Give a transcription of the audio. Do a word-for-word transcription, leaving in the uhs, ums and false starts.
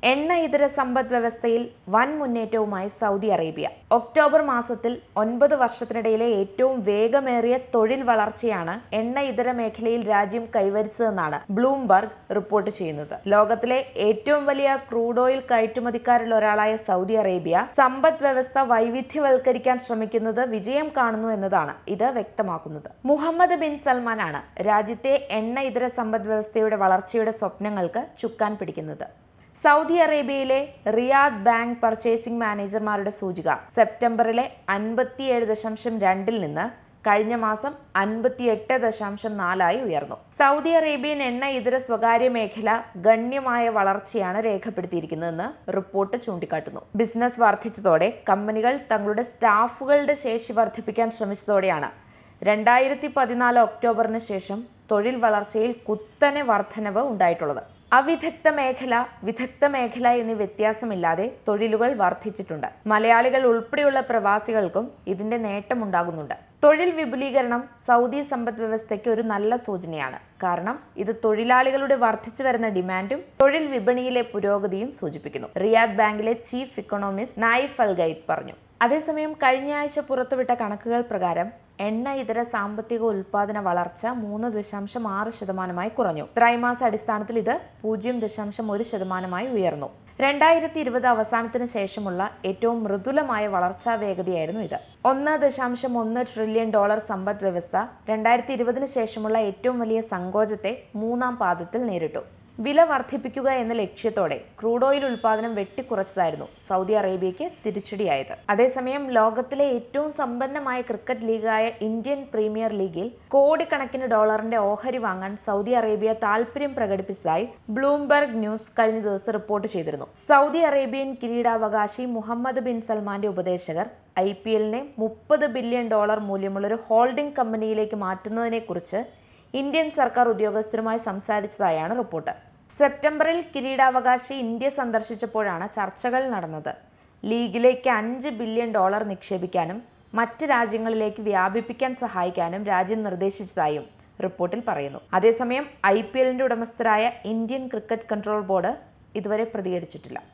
എണ്ണ ഇതര സമ്പദ് വ്യവസ്ഥയിൽ വൻ മുന്നേറ്റവുമായി സൗദി അറേബ്യ. ഒക്ടോബർ മാസത്തിൽ ഒൻപത് വർഷത്തിനിടയിലെ ഏറ്റവും വേഗമേറിയ തൊഴിൽ വളർച്ചയാണ് എണ്ണ ഇതര മേഖലയിൽ രാജ്യം കൈവരിച്ചതെന്നാണ് ബ്ലൂംബർഗ് റിപ്പോർട്ട് ചെയ്യുന്നത്. ലോകത്തിലെ ഏറ്റവും വലിയ ക്രൂഡ് ഓയിൽ കയറ്റുമതിക്കാരിൽ ഒരാളായ സൗദി അറേബ്യ സമ്പദ് വ്യവസ്ഥ വൈവിധ്യവൽക്കരിക്കാൻ ശ്രമിക്കുന്നത് വിജയം കാണുന്നു എന്നതാണ് ഇത് വ്യക്തമാക്കുന്നത്. മുഹമ്മദ് ബിൻ സൽമാനാണ് രാജ്യത്തെ എണ്ണ ഇതര സമ്പദ് വ്യവസ്ഥയുടെ വളർച്ചയുടെ സ്വപ്നങ്ങൾക്ക് ചുക്കാൻ പിടിക്കുന്നത്. സൗദി അറേബ്യയിലെ റിയാദ് ബാങ്ക് പർച്ചേസിംഗ് മാനേജർമാരുടെ സൂചിക സെപ്റ്റംബറിലെ അൻപത്തിയേഴ് ദശാംശം രണ്ടിൽ നിന്ന് കഴിഞ്ഞ മാസം അൻപത്തിയെട്ട് ദശാംശം നാലായി ഉയർന്നു. സൗദി അറേബ്യൻ എണ്ണ ഇതര സ്വകാര്യ മേഖല ഗണ്യമായ വളർച്ചയാണ് രേഖപ്പെടുത്തിയിരിക്കുന്നതെന്ന് റിപ്പോർട്ട് ചൂണ്ടിക്കാട്ടുന്നു. ബിസിനസ് വർദ്ധിച്ചതോടെ കമ്പനികൾ തങ്ങളുടെ സ്റ്റാഫുകളുടെ ശേഷി വർദ്ധിപ്പിക്കാൻ ശ്രമിച്ചതോടെയാണ് രണ്ടായിരത്തി പതിനാല് ഒക്ടോബറിന് ശേഷം തൊഴിൽ വളർച്ചയിൽ കുത്തനെ വർധനവ് ഉണ്ടായിട്ടുള്ളത്. അവിദഗ്ധ മേഖല, വിദഗ്ധ മേഖല എന്നീ വ്യത്യാസമില്ലാതെ തൊഴിലുകൾ വർദ്ധിച്ചിട്ടുണ്ട്. മലയാളികൾ ഉൾപ്പെടെയുള്ള പ്രവാസികൾക്കും ഇതിന്റെ നേട്ടമുണ്ടാകുന്നുണ്ട്. തൊഴിൽ വിപുലീകരണം സൗദി സമ്പദ് വ്യവസ്ഥയ്ക്ക് ഒരു നല്ല സൂചനയാണ്. കാരണം ഇത് തൊഴിലാളികളുടെ വർദ്ധിച്ചു വരുന്ന ഡിമാൻഡും തൊഴിൽ വിപണിയിലെ പുരോഗതിയും സൂചിപ്പിക്കുന്നു. റിയാദ് ബാങ്കിലെ chief economist Nayef Al Ghaith പറഞ്ഞു. അതേസമയം കഴിഞ്ഞ ആഴ്ച പുറത്തുവിട്ട കണക്കുകൾ പ്രകാരം എണ്ണ ഇതര സാമ്പത്തിക ഉൽപാദന വളർച്ച മൂന്ന് ദശാംശം ആറ് ശതമാനമായി കുറഞ്ഞു. ത്രൈമാസ അടിസ്ഥാനത്തിൽ ഇത് പൂജ്യം ദശാംശം ഒരു ശതമാനമായി ഉയർന്നു. രണ്ടായിരത്തി ഇരുപത് അവസാനത്തിന് ശേഷമുള്ള ഏറ്റവും മൃദുലമായ വളർച്ചാ വേഗതയായിരുന്നു ഇത്. ഒന്ന് ദശാംശം ഒന്ന് ട്രില്യൺ ഡോളർ സമ്പദ് വ്യവസ്ഥ രണ്ടായിരത്തി ഇരുപതിന് ശേഷമുള്ള ഏറ്റവും വലിയ സങ്കോചത്തെ മൂന്നാം പാദത്തിൽ നേരിട്ടു. വില വർദ്ധിപ്പിക്കുക എന്ന ലക്ഷ്യത്തോടെ ക്രൂഡ് ഓയിൽ ഉൽപാദനം വെട്ടിക്കുറച്ചതായിരുന്നു സൗദി അറേബ്യയ്ക്ക് തിരിച്ചടിയായത്. അതേസമയം ലോകത്തിലെ ഏറ്റവും സമ്പന്നമായ ക്രിക്കറ്റ് ലീഗായ ഇന്ത്യൻ പ്രീമിയർ ലീഗിൽ കോടിക്കണക്കിന് ഡോളറിന്റെ ഓഹരി വാങ്ങാൻ സൗദി അറേബ്യ താൽപര്യം പ്രകടിപ്പിച്ചതായി ബ്ലൂംബർഗ് ന്യൂസ് കഴിഞ്ഞ ദിവസം റിപ്പോർട്ട് ചെയ്തിരുന്നു. സൗദി അറേബ്യൻ കിരീടാവകാശി മുഹമ്മദ് ബിൻ സൽമാന്റെ ഉപദേശകർ ഐ പി എല്ലിനെ മുപ്പത് ബില്യൺ ഡോളർ മൂല്യമുള്ള ഒരു ഹോൾഡിംഗ് കമ്പനിയിലേക്ക് മാറ്റുന്നതിനെക്കുറിച്ച് ഇന്ത്യൻ സർക്കാർ ഉദ്യോഗസ്ഥരുമായി സംസാരിച്ചതായാണ് റിപ്പോർട്ട്. സെപ്റ്റംബറിൽ കിരീടാവകാശി ഇന്ത്യ സന്ദർശിച്ചപ്പോഴാണ് ചർച്ചകൾ നടന്നത്. ലീഗിലേക്ക് അഞ്ച് ബില്യൺ ഡോളർ നിക്ഷേപിക്കാനും മറ്റ് രാജ്യങ്ങളിലേക്ക് വ്യാപിപ്പിക്കാൻ സഹായിക്കാനും രാജ്യം നിർദ്ദേശിച്ചതായും റിപ്പോർട്ടിൽ പറയുന്നു. അതേസമയം ഐ പി എല്ലിന്റെ ഉടമസ്ഥരായ ഇന്ത്യൻ ക്രിക്കറ്റ് കൺട്രോൾ ബോർഡ് ഇതുവരെ പ്രതികരിച്ചിട്ടില്ല.